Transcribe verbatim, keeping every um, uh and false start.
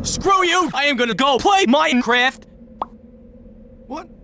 Screw you! I am gonna go play Minecraft! What?